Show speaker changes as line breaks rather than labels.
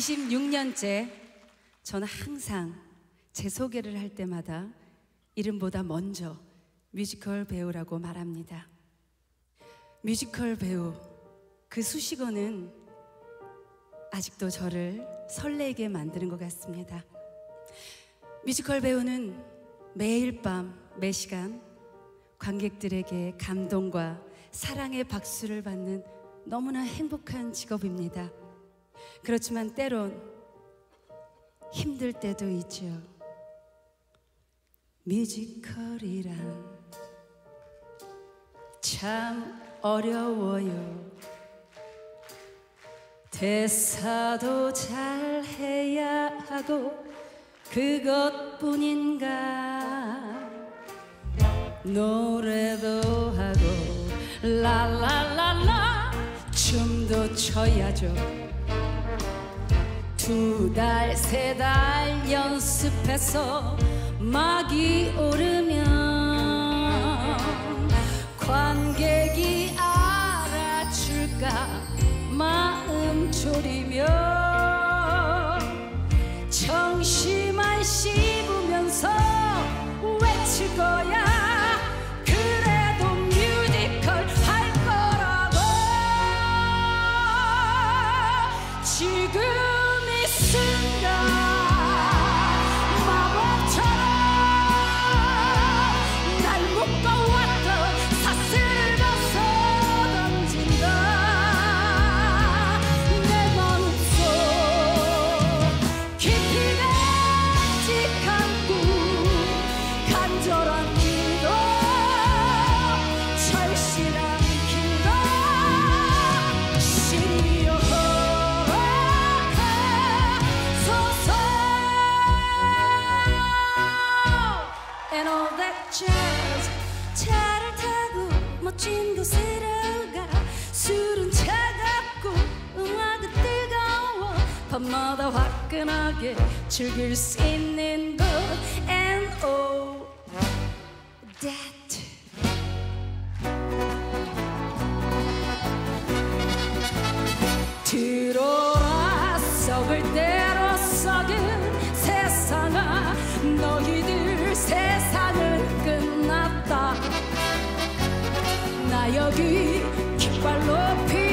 26년째 저는 항상 제 소개를 할 때마다 이름보다 먼저 뮤지컬 배우라고 말합니다. 뮤지컬 배우, 그 수식어는 아직도 저를 설레게 만드는 것 같습니다. 뮤지컬 배우는 매일 밤 매시간 관객들에게 감동과 사랑의 박수를 받는 너무나 행복한 직업입니다. 그렇지만 때론 힘들 때도 있죠. 뮤지컬이란 참 어려워요. 대사도 잘해야 하고 그것뿐인가. 노래도 하고 라라라라 춤도 춰야죠. 2달 3달 연습해서 막이 오르면 관객이 알아줄까 마음 졸이며 정신만 씹으면서 외칠 거야. 그래도 뮤지컬 할 거라고. 지금 이 순간 마법처럼 날 묶어왔던 사슬을 벗어 던진다. 내 마음속 깊이 간직한 꿈, 간절한 기도, 절실한 기도, 시리어 허락하소서. And all that jazz. 차를 타고 멋진 곳으로 가. 술은 차갑고 음악은 뜨거워. 밤마다 화끈하게 즐길 수 있는 곳. And all that. 들어라 썩을 대로 썩은 세상아. 너희들 세상은 끝났다. 나 여기 깃발 높이